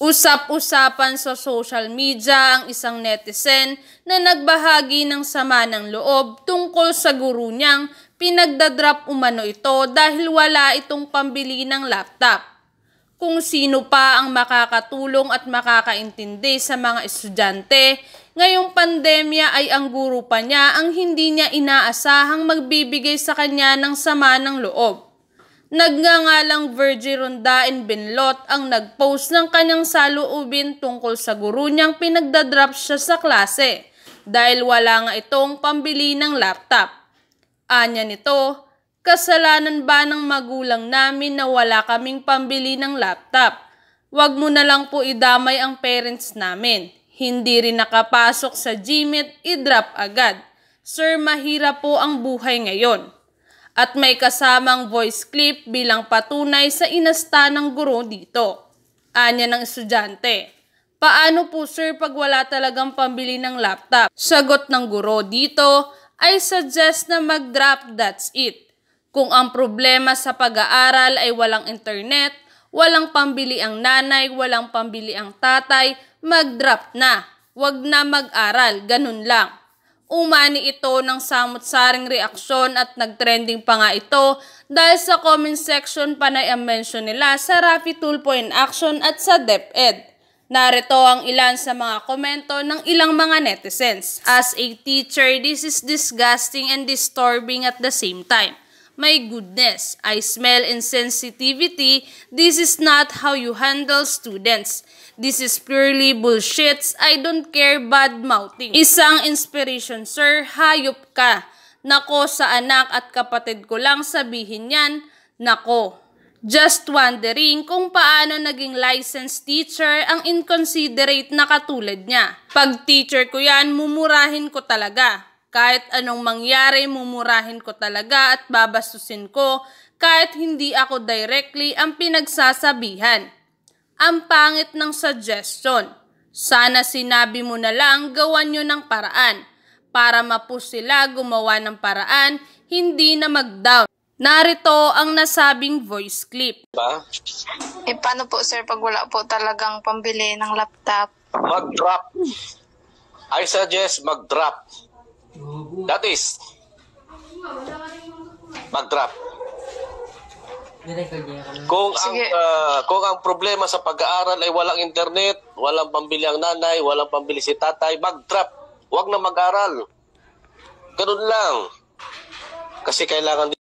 Usap-usapan sa social media ang isang netizen na nagbahagi ng sama ng loob tungkol sa guro niyang pinagdadrop umano ito dahil wala itong pambili ng laptop. Kung sino pa ang makakatulong at makakaintindi sa mga estudyante, ngayong pandemya ay ang guro pa niya ang hindi niya inaasahang magbibigay sa kanya ng sama ng loob. Nagngangalang Virgie Rondain Benlot ang nagpost ng kanyang saloobin tungkol sa guro niyang pinagdadrop siya sa klase dahil wala nga itong pambili ng laptop. Anya nito, kasalanan ba ng magulang namin na wala kaming pambili ng laptop? Wag mo na lang po idamay ang parents namin. Hindi rin nakapasok sa GMAT, i-drop agad. Sir, mahirap po ang buhay ngayon. At may kasamang voice clip bilang patunay sa inasta ng guro dito. Anya ng estudyante, paano po sir pag wala talagang pambili ng laptop? Sagot ng guro dito ay suggest na mag-drop, that's it. Kung ang problema sa pag-aaral ay walang internet, walang pambili ang nanay, walang pambili ang tatay, mag-drop na. Wag na mag-aral, ganun lang. Umani ito ng samot-saring reaksyon at nagtrending pa nga ito dahil sa comment section panay ang mention nila sa Rafi Tulfo in Action at sa DepEd. Narito ang ilan sa mga komento ng ilang mga netizens. As a teacher, this is disgusting and disturbing at the same time. My goodness, I smell insensitivity. This is not how you handle students. This is purely bullshit. I don't care bad-mouthing. Isang inspiration, sir. Hayop ka. Nako sa anak at kapatid ko lang sabihin yan. Nako. Just wondering kung paano naging licensed teacher ang inconsiderate na katulad niya. Pag teacher ko yan, mumurahin ko talaga. Kahit anong mangyari, mumurahin ko talaga at babastusin ko kahit hindi ako directly ang pinagsasabihan. Ang pangit ng suggestion. Sana sinabi mo na lang gawan nyo ng paraan para mapush sila gumawa ng paraan, hindi na mag-down. Narito ang nasabing voice clip. Paano po sir pag wala po talagang pambili ng laptop? Mag-drop. I suggest mag-drop. That is, mag-drop. Kung ang problema sa pag-aaral ay walang internet, walang pambili ang nanay, walang pambili si tatay, mag-drop. Huwag na mag-aral. Ganun lang. Kasi kailangan